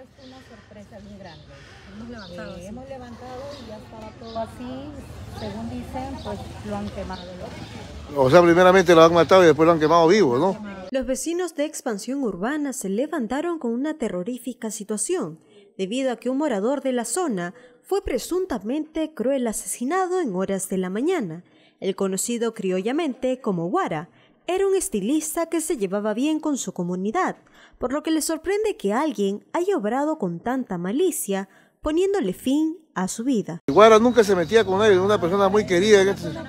esto una sorpresa bien grande. Hemos levantado y ya estaba todo así, según dicen, pues lo han quemado. O sea, primeramente lo han matado y después lo han quemado vivo, ¿no? Los vecinos de Expansión Urbana se levantaron con una terrorífica situación, debido a que un morador de la zona fue presuntamente cruel asesinado en horas de la mañana. El conocido criollamente como Guara era un estilista que se llevaba bien con su comunidad, por lo que le sorprende que alguien haya obrado con tanta malicia, poniéndole fin a su vida. Guara nunca se metía con él, una persona muy querida,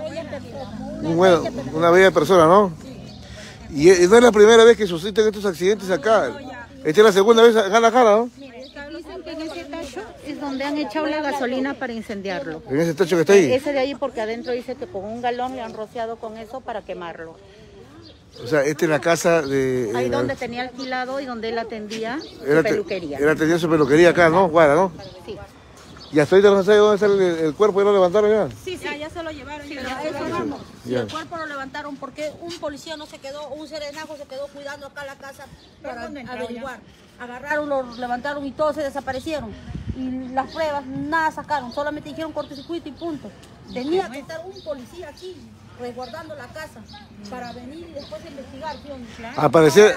una bella persona, ¿no? Y no es la primera vez que suceden estos accidentes acá. Esta es la segunda vez acá en la cara, ¿no? Dicen que en ese tacho es donde han echado la gasolina para incendiarlo. En ese tacho que está ahí. Ese de ahí, porque adentro dice que con un galón le han rociado con eso para quemarlo. O sea, esta es la casa de... Ahí donde tenía alquilado y donde él atendía su peluquería. Él atendía su peluquería acá, ¿no? Guara, ¿no? Sí. ¿Y hasta ahorita no sabe dónde está el cuerpo? ¿Ya lo levantaron ya? Sí, ya se lo llevaron. Sí, eso vamos. Ya. El cuerpo lo levantaron porque un policía no se quedó, un serenajo se quedó cuidando acá la casa para averiguar. Agarraron, lo levantaron y todos se desaparecieron. Y las pruebas nada sacaron, solamente dijeron cortocircuito y punto. Tenía que estar un policía aquí resguardando la casa para venir y después investigar. Claro. Aparecer...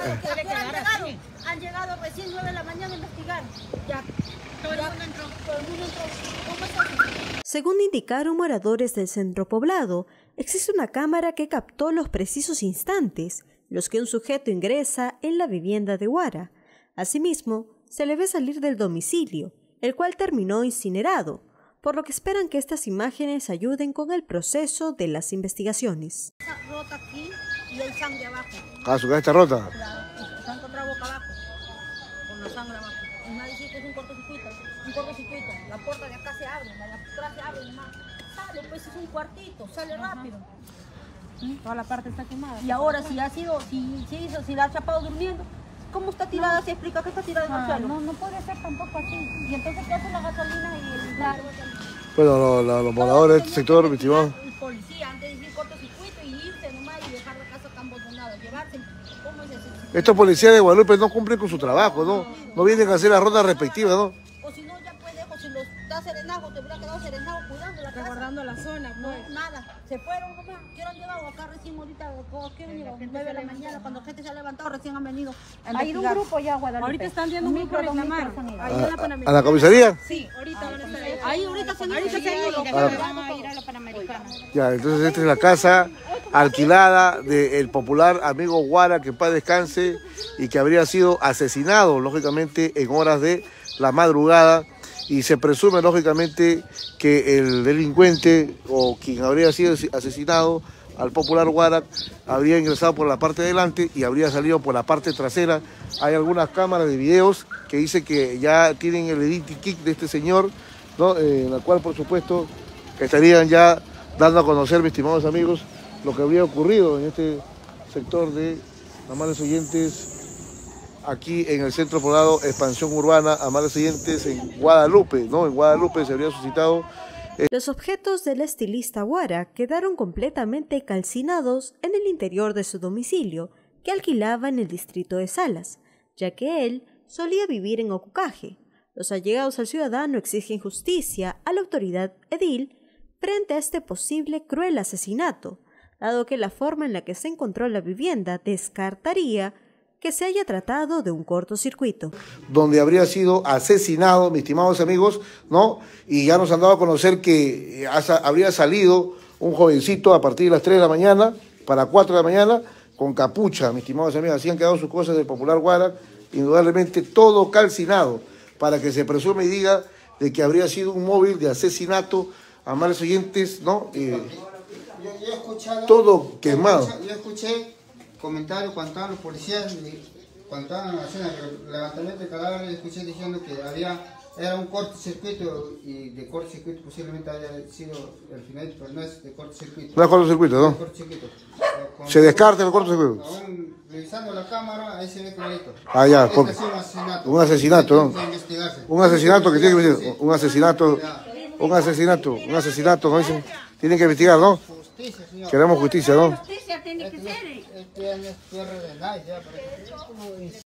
Han llegado recién 9 de la mañana a investigar. Ya. Todo el mundo entró. ¿Cómo está? Según indicaron moradores del centro poblado, existe una cámara que captó los precisos instantes, los que un sujeto ingresa en la vivienda de Guara. Asimismo, se le ve salir del domicilio, el cual terminó incinerado, por lo que esperan que estas imágenes ayuden con el proceso de las investigaciones. Está rota aquí y hay sangre abajo. Ah, su casa está rota. Se ha encontrado boca abajo, con la sangre abajo. Y nadie dice que es un cortocircuito. La puerta de acá se abre, la de atrás se abre nomás. Sale, pues es un cuartito, sale rápido. Toda la parte está quemada. Y ahora si ha sido, si la ha chapado durmiendo, ¿cómo está tirada? Se explica que está tirada en el suelo. No puede ser tampoco así. Y entonces, ¿qué hace la gasolina y el claro? Bueno, los moradores de este sector, mi estimado. El policía, antes de decir cortocircuito y irse nomás y dejar la casa tan abandonada, llevarse. ¿Cómo es eso? Estos policías de Guadalupe no cumplen con su trabajo, ¿no? No vienen a hacer la ronda respectiva, ¿no? O si no, ya puede, o si los da serenajo, te hubiera quedado serenajo cuidando la casa. Guardando la zona, pues. No, nada. Se fueron nomás. ¿Qué hora han llegado? Acá recién ahorita, ¿qué han llegado? 9 de la mañana, cuando la gente se ha levantado, recién han venido a Ha ido un investigar. grupo ya a Guadalupe. Ahorita están viendo un grupo a reclamar. ¿A la comisaría? Sí, ahorita van a estar ahí. Ahí ahorita se han ido. Van a ir a la Panamericana. Ya, entonces esta es la casa alquilada del popular amigo Guara, que en paz descanse, y que habría sido asesinado, lógicamente, en horas de la madrugada, y se presume, lógicamente, que el delincuente o quien habría sido asesinado al popular Guara habría ingresado por la parte de delante y habría salido por la parte trasera. Hay algunas cámaras de videos que dicen que ya tienen el editing kit de este señor, ¿no? En la cual, por supuesto, estarían ya dando a conocer, mis estimados amigos, lo que habría ocurrido en este sector de, amables oyentes, aquí en el centro poblado Expansión Urbana, amables oyentes, en Guadalupe, ¿no? En Guadalupe se habría suscitado... Los objetos del estilista Guara quedaron completamente calcinados en el interior de su domicilio, que alquilaba en el distrito de Salas, ya que él solía vivir en Ocucaje. Los allegados al ciudadano exigen justicia a la autoridad edil frente a este posible cruel asesinato, dado que la forma en la que se encontró la vivienda descartaría que se haya tratado de un cortocircuito. Donde habría sido asesinado, mis estimados amigos, ¿no? Y ya nos han dado a conocer que habría salido un jovencito a partir de las 3 de la mañana, para 4 de la mañana, con capucha, mis estimados amigos. Así han quedado sus cosas del popular Guara, indudablemente todo calcinado, para que se presume y diga de que habría sido un móvil de asesinato, amables oyentes, ¿no? Yo he escuchado, todo quemado. Yo escuché comentarios cuando estaban los policías, cuando estaban haciendo el levantamiento de cadáveres, escuché diciendo que era un cortocircuito y de cortocircuito posiblemente haya sido el final, pero no es de cortocircuito. No es cortocircuito, ¿no? Cortocircuito. Se descarta el cortocircuito. Aún revisando la cámara, ahí se ve clarito. Ah, ya, Este es un asesinato, ¿no? Un asesinato que tiene que investigar, un asesinato, ¿no? Tienen que investigar, ¿no? Justicia, señor. Queremos justicia, ¿no? Justicia tiene que ser. Este año es tierra de nadie, ya,